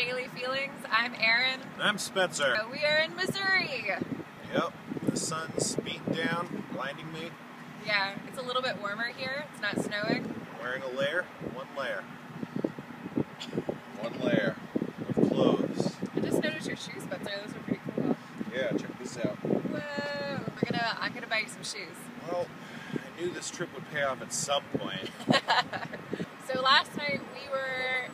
Daily Feelings. I'm Erin. I'm Spencer. We are in Missouri. Yep, the sun's beating down, blinding me. Yeah, it's a little bit warmer here. It's not snowing. I'm wearing a layer, one layer of clothes. I just noticed your shoes, Spencer. Those are pretty cool. Yeah, check this out. Whoa! I'm gonna buy you some shoes. Well, I knew this trip would pay off at some point. So last night we were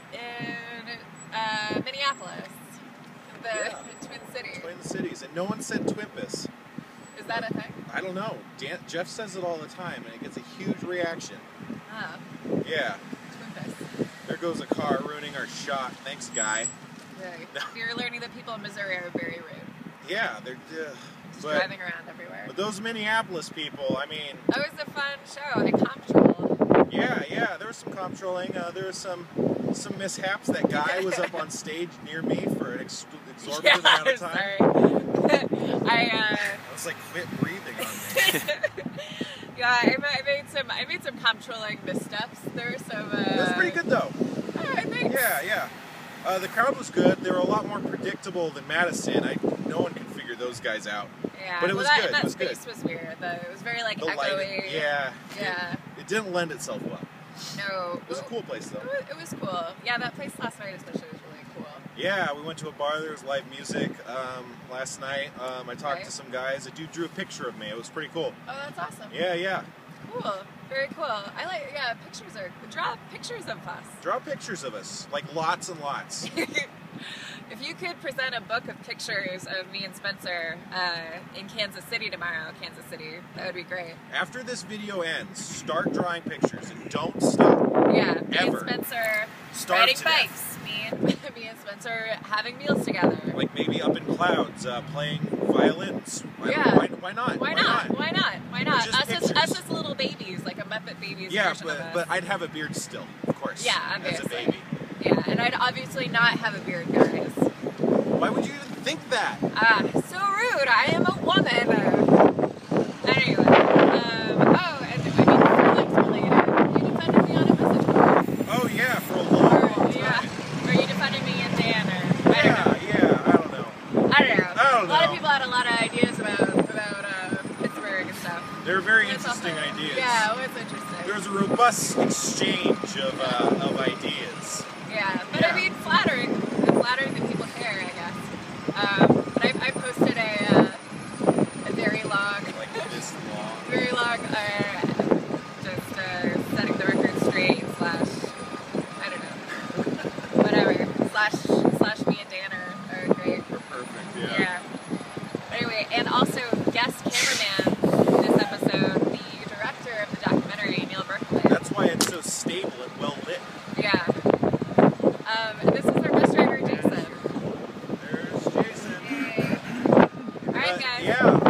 in Minneapolis, the Twin Cities. Twin Cities, and no one said Twimpus. Is that a thing? I don't know. Jeff says it all the time, and it gets a huge reaction. Oh. Yeah. Twimpus. There goes a car ruining our shot. Thanks, guy. Really? You're learning that people in Missouri are very rude. Yeah, they're just driving around everywhere. But those Minneapolis people, I mean... That was a fun show. I comptrolled. Yeah, there was some comptrolling. There was some mishaps. That guy was up on stage near me for an exorbitant amount of time. Sorry. I was like, quit breathing on me. Yeah, I made some comptrolling missteps. There were some. It was pretty good though. I think. Yeah. The crowd was good. They were a lot more predictable than Madison. No one could figure those guys out. Yeah, but it was good. That it was space good. was weird. It was very like the echoey. lighting, yeah. Yeah. It didn't lend itself well. No. It was a cool place though. It was cool. Yeah, that place last night especially was really cool. Yeah, we went to a bar. There was live music last night. I talked to some guys. A dude drew a picture of me. It was pretty cool. Oh, that's awesome. Yeah. Cool. Very cool. Draw pictures of us. Draw pictures of us, like lots and lots. If you could present a book of pictures of me and Spencer in Kansas City tomorrow, that would be great. After this video ends, start drawing pictures and don't stop. Yeah, me Ever. and Spencer Starve riding to bikes. Me and Spencer having meals together. Like maybe up in clouds, playing violins. Why not? Why not? Just Us as little babies, like a Muppet Babies version of us. but I'd have a beard still, of course. Yeah, obviously. As a baby. Yeah, and I'd obviously not have a beard, guys. Why would you even think that? So rude. I am a woman. Anyway, you defended me on a message board. Oh yeah, for a long time. Yeah. Or you defended me in Dan, or I don't know. Yeah, I don't know. A lot of people had a lot of ideas about Pittsburgh and stuff. They were very interesting ideas. Yeah, it was interesting. There was a robust exchange of ideas. Yeah, but I mean, flattering that people care, I guess. But I posted a very long, just setting the record straight / I don't know, whatever / me and Dan are great. We're perfect, Yeah. Anyway, and also guest cameraman this episode, the director of the documentary, Neil Berkeley. That's why it's so stable and well lit. Yeah. This is our bus driver, Jason. There's Jason. Yay. All right, guys. Yeah.